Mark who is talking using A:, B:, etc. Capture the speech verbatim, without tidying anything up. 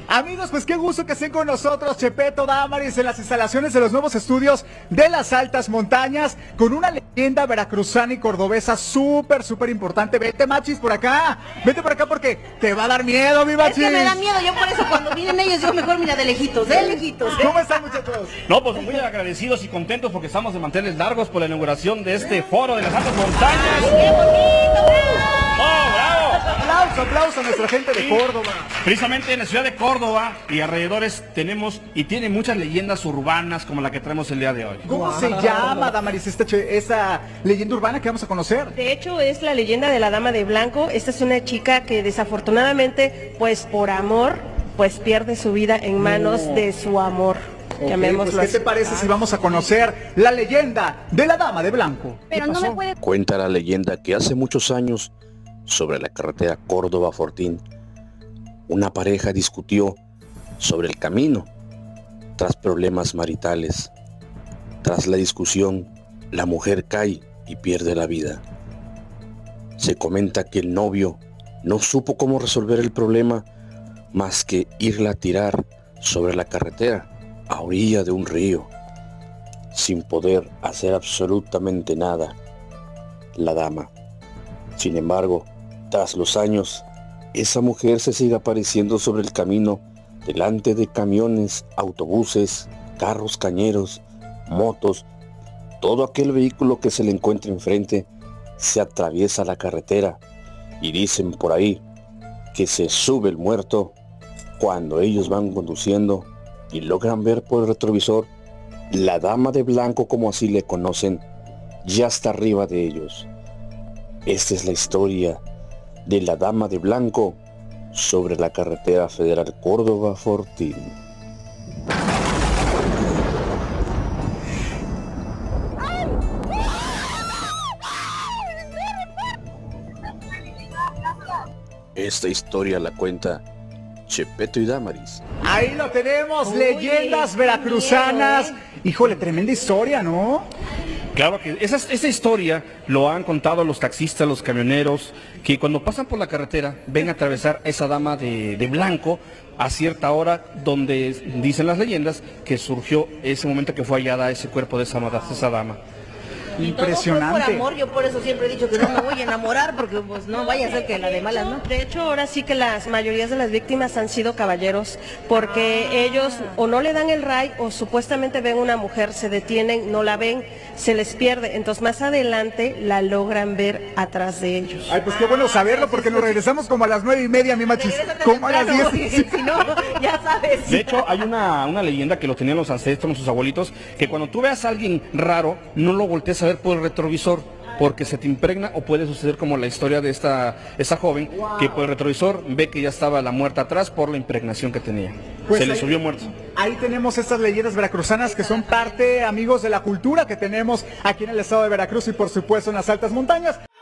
A: Amigos, pues qué gusto que estén con nosotros, Chepeto, Damaris, en las instalaciones de los nuevos estudios de las altas montañas, con una leyenda veracruzana y cordobesa súper, súper importante. Vete, Machis, por acá, vete por acá porque te va a dar miedo, mi Machis.
B: Es que me da miedo, yo por eso cuando vienen ellos, yo mejor mira de lejitos, de lejitos. ¿eh?
A: ¿Cómo están, muchachos?
C: No, pues muy agradecidos y contentos porque estamos de mantenerles largos por la inauguración de este foro de las altas montañas.
B: ¡Qué bonito!
C: ¡Oh, bravo!
A: Aplauso, aplauso a nuestra gente de Córdoba.
C: Precisamente en la ciudad de Córdoba y alrededores tenemos y tiene muchas leyendas urbanas como la que traemos el día de hoy.
A: ¿Cómo wow. se llama, Damaris, esta, esa leyenda urbana que vamos a conocer?
D: De hecho, es la leyenda de la Dama de Blanco. Esta es una chica que desafortunadamente, pues por amor, pues pierde su vida en manos no. de su amor.
A: Okay, pues, ¿qué te parece si vamos a conocer la leyenda de la Dama de Blanco?
B: Pero no me puede...
E: Cuenta la leyenda que hace muchos años, sobre la carretera Córdoba-Fortín, una pareja discutió sobre el camino tras problemas maritales. Tras la discusión, la mujer cae y pierde la vida. Se comenta que el novio no supo cómo resolver el problema más que irla a tirar sobre la carretera a orilla de un río, sin poder hacer absolutamente nada la dama. Sin embargo, tras los años, esa mujer se sigue apareciendo sobre el camino, delante de camiones, autobuses, carros cañeros, motos. Todo aquel vehículo que se le encuentre enfrente se atraviesa la carretera y dicen por ahí que se sube el muerto cuando ellos van conduciendo y logran ver por el retrovisor la Dama de Blanco, como así le conocen, ya está arriba de ellos. Esta es la historia de la Dama de Blanco sobre la carretera federal Córdoba-Fortín. Esta historia la cuenta Chepeto y Damaris.
A: Ahí lo tenemos, Uy, leyendas veracruzanas. Miedo, ¿eh? Híjole, tremenda historia, ¿no?
C: Claro que esa, esa historia lo han contado los taxistas, los camioneros, que cuando pasan por la carretera ven atravesar esa dama de, de blanco a cierta hora, donde dicen las leyendas que surgió ese momento que fue hallada ese cuerpo de esa, de esa dama.
A: Impresionante.
B: Y todo fue por amor, yo por eso siempre he dicho que no me voy a enamorar, porque pues no vaya a ser que la de malas, ¿no?
D: De hecho, ahora sí que las mayorías de las víctimas han sido caballeros, porque ah. ellos o no le dan el ray o supuestamente ven una mujer, se detienen, no la ven, se les pierde, entonces más adelante la logran ver atrás de ellos.
A: Ay, pues qué bueno saberlo, porque nos regresamos como a las nueve y media, mi Machis, como a las diez.
B: Si no, ya sabes.
C: De hecho, hay una, una leyenda que lo tenían los ancestros, sus abuelitos, que cuando tú veas a alguien raro, no lo voltees a ver por el retrovisor, porque se te impregna, o puede suceder como la historia de esta esa joven, wow. que por el retrovisor ve que ya estaba la muerta atrás por la impregnación que tenía. Pues se ahí, le subió muerto.
A: Ahí tenemos estas leyendas veracruzanas que son parte, amigos, de la cultura que tenemos aquí en el estado de Veracruz y por supuesto en las altas montañas.